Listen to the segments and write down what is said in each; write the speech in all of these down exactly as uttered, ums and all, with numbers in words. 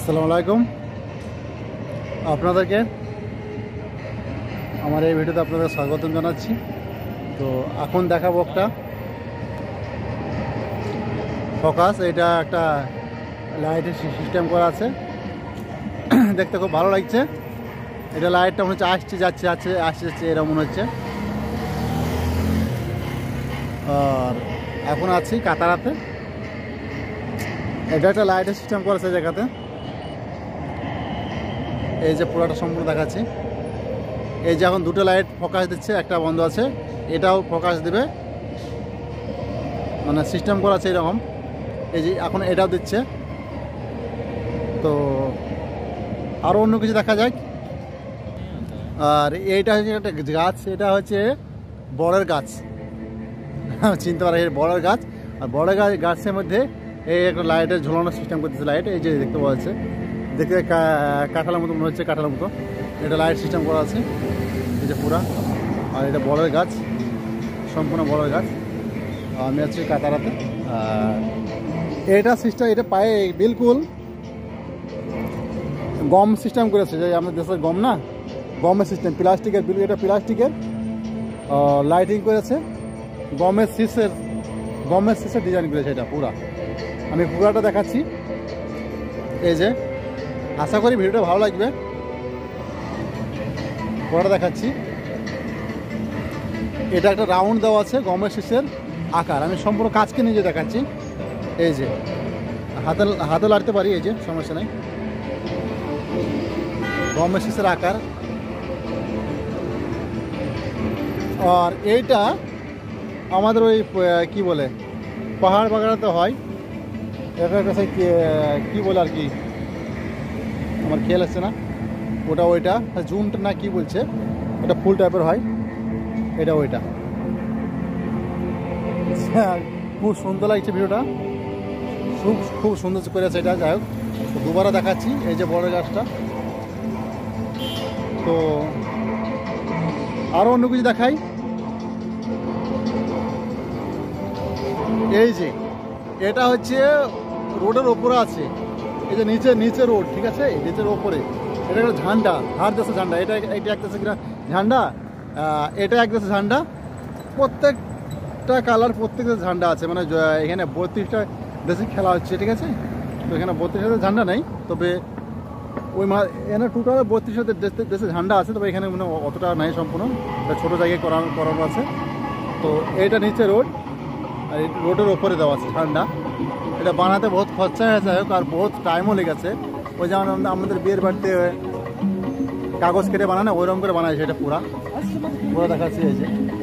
আসসালামু আলাইকুম আপনাদেরকে আমার এই ভিডিওতে আপনাদের স্বাগতম জানাচ্ছি। তো এখন দেখাবো একটা ফোকাস, এটা একটা লাইটের সিস্টেম করা আছে, দেখতে খুব ভালো লাগছে। এটা লাইটটা মনে হচ্ছে আসছে যাচ্ছে আছে আসছে যাচ্ছে এরকম মনে হচ্ছে। আর এখন আছি কাতারাতে, এটা একটা লাইটের সিস্টেম করা আছে জায়গাতে। এই যে পুরোটা সম্পূর্ণ দেখাচ্ছি। এই যে এখন দুটো লাইট ফোকাস দিচ্ছে, একটা বন্ধ আছে, এটাও ফোকাস দেবে, মানে সিস্টেম করা আছে এরকম। এই যে এখন এটাও দিচ্ছে। তো আরও অন্য কিছু দেখা যায়। আর এইটা হচ্ছে একটা গাছ, এটা হচ্ছে বড়ের গাছ, চিনতে পারে বড়ের গাছ। আর বড়ের গাছ গাছের মধ্যে এই একটা লাইটের ঝুলানোর সিস্টেম করতেছে। লাইট এই যে দেখতে পাওয়া যাচ্ছে, দেখতে কাঁঠালের মতো মনে হচ্ছে, কাঁঠালের মতো এটা লাইট সিস্টেম করা আছে। এই যে পুরা, আর এটা বড়ের গাছ, সম্পূর্ণ বড়ের গাছ। আমি আছি কাতারাতে। আর এটা সিস্টেম, এটা পায়ে বিলকুল গম সিস্টেম করেছে, যে আমাদের দেশের গম না, গমের সিস্টেম, প্লাস্টিকের বিল, এটা প্লাস্টিকের লাইটিং করেছে, গমের শীষের গমের শীষের ডিজাইন করেছে এটা পুরা। আমি পুরাটা দেখাচ্ছি। এই যে আশা করি ভিডিওটা ভালো লাগবে। পুরাটা দেখাচ্ছি। এটা একটা রাউন্ড দেওয়া আছে গমের শীষের আকার। আমি সম্পূর্ণ কাজকে নিজে দেখাচ্ছি। এই যে হাতে হাতে লাড়তে পারি, এই যে সমস্যা নেই, গমের শীষের আকার। আর এইটা আমাদের ওই কি বলে পাহাড় বাগানাতে হয়, এটার কাছে কী বলে আর কি আমার খেয়াল আসছে না, ওটা ওইটা জুনটা না কি বলছে, এটা ফুল টাইপের হয়, এটা ওইটা। খুব সুন্দর লাগছে ভিডিওটা, খুব খুব সুন্দর করেছে এটা। যাই হোক, দুবারও দেখাচ্ছি। এই যে বড় গাছটা। তো আরও অন্য কিছু দেখাই। এই যে এটা হচ্ছে রোডের ওপরে আছে, এই যে নিচে নিচে রোড, ঠিক আছে, নিচের ওপরে এটা একটা ঝান্ডা, হার দেশের ঝান্ডা। এটা এটা এক দেশের ঝান্ডা, এটা এক দেশের ঝান্ডা। প্রত্যেকটা কালার প্রত্যেক দেশের ঝান্ডা আছে, মানে এখানে বত্রিশটা দেশে খেলা হচ্ছে, ঠিক আছে। তো এখানে বত্রিশটা ঝান্ডা নেই, তবে ওই মা এখানে টোটাল বত্রিশটা দেশের ঝান্ডা আছে, তবে এখানে মানে অতটা নাই, সম্পূর্ণ ছোটো জায়গায় করানো করানো আছে। তো এইটা নিচে রোড, আর এই রোডের ওপরে দেওয়া আছে ঠান্ডা। এটা বানাতে বহুত খরচা হয়েছে হোক, আর বহুত টাইমও লেগেছে। ওই যেমন আমাদের বিয়ের বাড়িতে কাগজ কেটে বানানো ওইরকম করে বানাইছে, এটা পুরা পুরো দেখাচ্ছি। এই যে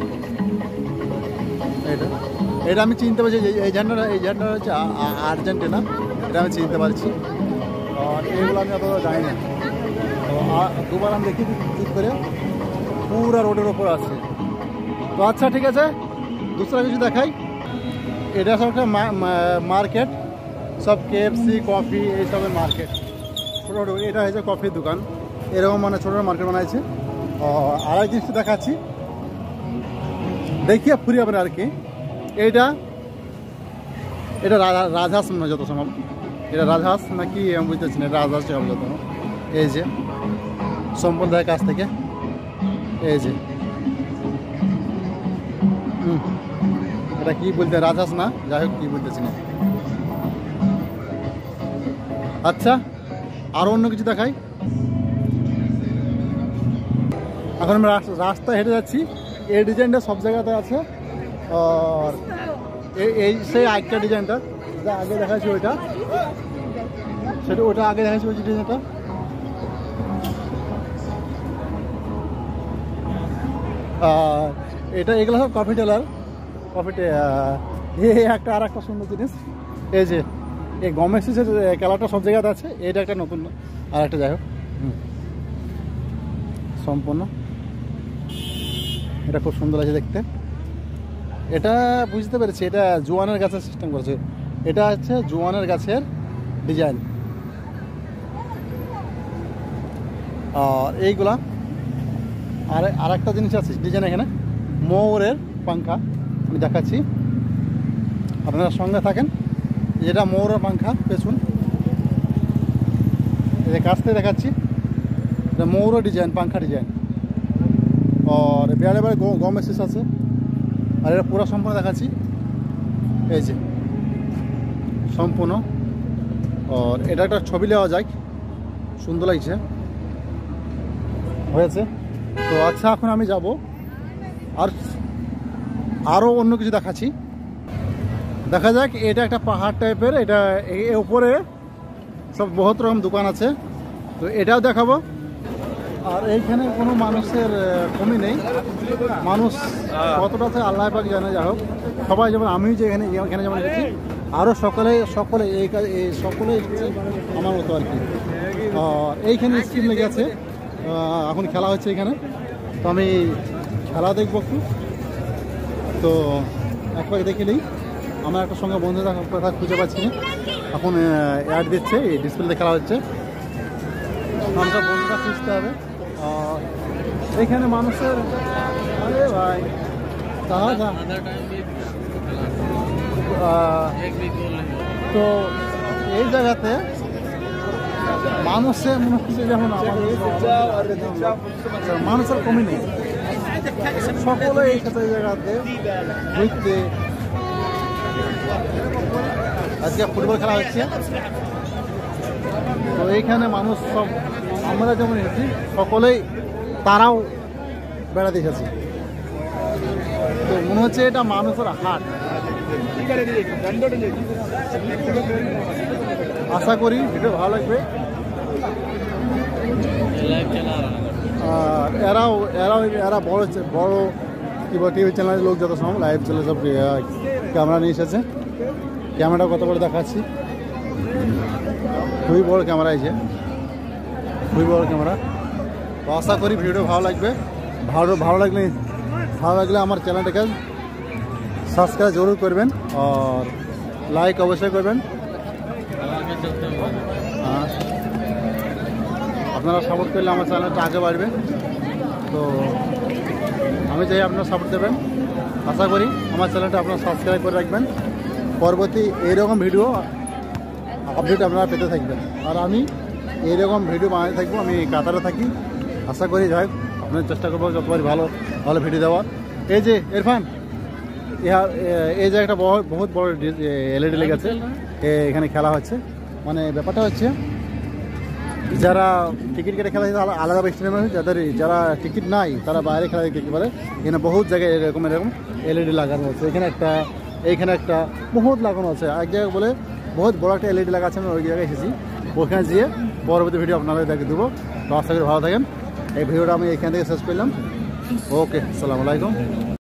এটা এটা আমি চিনতে পারছি, এই ঝান্ডাটা এই ঝান্ডাটা হচ্ছে আর্জেন্টিনা, এটা আমি চিনতে পারছি। আর এইগুলো আমি অত জানি না। তো দুবার আমি দেখি ঠিক করে পুরা রোডের ওপর আছে। তো আচ্ছা ঠিক আছে, দুসরা কিছু দেখাই। এটা সব একটা মার্কেট, সব কেএফসি কফি এইসবের মার্কেট। ছোটো ছোটো এটা হয়েছে কফির দোকান, এরকম মানে ছোটো মার্কেট বানাইছে। আর এক জিনিসটা দেখাচ্ছি, দেখিয়ে ফুরি আপনার আর কি। এইটা এটা রাজহাঁস মনে হয় যত সম্ভব, এটা রাজহাঁস না কি আমি বুঝতেছি না, এটা রাজহাঁস হবে যত। এই যে সম্পূর্ণ দেয় কাছ থেকে, এই যে হুম এটা কি বলতে, রাজহাঁস না, যাই হোক কি বলতেছি না। আচ্ছা আরও অন্য কিছু দেখাই। এখন আমি রাস্তা হেঁটে যাচ্ছি, এই ডিজাইনটা সব জায়গাতে আছে। আর এই সেই একটা ডিজাইনটা যেটা আগে দেখাচ্ছি, ওইটা সেটা ওইটা আগে দেখাচ্ছি, ওই ডিজাইনটা। আর এটা এগুলো সব কফি টেলার, কফি এই একটা আর একটা সুন্দর জিনিস। এই যে এই গমের শীষের কালারটা সব জায়গাতে আছে, এটা একটা নতুন আর একটা, যাই হোক সম্পূর্ণ এটা খুব সুন্দর আছে দেখতে। এটা বুঝতে পেরেছি, এটা জোয়ানের গাছের সিস্টেম করেছে, এটা হচ্ছে জোয়ানের গাছের ডিজাইন। আর এইগুলা আর আর একটা জিনিস আছে ডিজাইন, এখানে ময়ূরের পাংখা আমি দেখাচ্ছি, আপনারা সঙ্গে থাকেন। যেটা ময়ূরের পাংখা পেছন, যে কাছ থেকে দেখাচ্ছি, এটা মৌর ডিজাইন, পাঙ্খা ডিজাইন। আর বেড়ে বেড়ে গম এসেস আছে। আর এটা পুরো সম্পূর্ণ দেখাচ্ছি, এই যে সম্পূর্ণ। আর এটা একটা ছবি নেওয়া যায়, সুন্দর লাগছে হয়েছে। তো আচ্ছা, এখন আমি যাব আর আরও অন্য কিছু দেখাচ্ছি। দেখা যাক, এটা একটা পাহাড় টাইপের, এটা এর উপরে সব বহুত রকম দোকান আছে, তো এটাও দেখাবো। আর এইখানে কোনো মানুষের কমি নেই, মানুষ কতটা আছে আল্লাহ পাক জানে। যাই হোক, সবাই যেমন আমি যে এখানে এখানে যেমন এসেছি, আরও সকলে সকলে এই কাজ এই সকলে এসেছে আমার মতো আর কি। আর এইখানে স্ক্রিন লেগে আছে, এখন খেলা হচ্ছে এখানে, তো আমি খেলা দেখবো একটু। তো একবার দেখে নিই, আমার একটা সঙ্গে বন্ধুরা কথা খুঁজে পাচ্ছি না, এখন অ্যাড দিচ্ছে, এই ডিসপ্লেতে খেলা হচ্ছে, আমাকে বন্ধুরা খুঁজতে হবে। আর এইখানে মানুষের আরে ভাই দাদা, তো এই জায়গাতে মানুষের মনে হচ্ছে যেমন মানুষের কমই নেই, সকলে এই সাথে জায়গাতে ঘুরতে। আজকে ফুটবল খেলা হচ্ছে, তো এইখানে মানুষ সব আমরা যেমন এসেছি সকলেই তারাও বেড়াতে এসেছে, তো মনে হচ্ছে এটা মানুষের হাট। আশা করি ভিডিও ভালো লাগবে। আর এরাও এরাও এরা বড় বড় কি বল টিভি চ্যানেলের লোক যত সময় লাইভ চলে, সব ক্যামেরা নিয়ে এসেছে। ক্যামেরাটা কত বড় দেখাচ্ছি, খুবই বড় ক্যামেরা আছে, খুবই বড় ক্যামেরা। তো আশা করি ভিডিও ভালো লাগবে। ভালো ভালো লাগলে ভালো লাগলে আমার চ্যানেলটাকে সাবস্ক্রাইব জরুর করবেন, আর লাইক অবশ্যই করবেন। আপনারা সাপোর্ট করলে আমার চ্যানেলটা আগে বাড়বে, তো আমি চাই আপনারা সাপোর্ট দেবেন। আশা করি আমার চ্যানেলটা আপনারা সাবস্ক্রাইব করে রাখবেন, পরবর্তী এইরকম ভিডিও আপডেট আপনারা পেতে থাকবেন। আর আমি এইরকম ভিডিও বানাতে থাকবো, আমি কাতারে থাকি। আশা করি যাই হোক আপনাদের চেষ্টা করবো যতবার ভালো ভালো ভিডিও দেওয়ার। এই যে ইরফান, ইহার এই যে একটা বহুত বড় এলইডি লেগেছে, এখানে খেলা হচ্ছে। মানে ব্যাপারটা হচ্ছে, যারা টিকিট কেটে খেলা আলাদা স্টেডিয়ামে, যাদের যারা টিকিট নাই তারা বাইরে খেলা দেখতে পারে। এখানে বহুত জায়গায় এরকম এরকম এলইডি লাগানো আছে, এখানে একটা এইখানে একটা বহুত লাগানো আছে। এক জায়গায় বলে বহুত বড় একটা এলইডি লাগা আছে, আমি ওই জায়গায় এসেছি, ওখানে যেয়ে পরবর্তী ভিডিও আপনাদের দেখে দেবো। তো আশা করি ভালো থাকেন। এই ভিডিওটা আমি এখান থেকে শেষ করলাম। ওকে, আসসালামু আলাইকুম।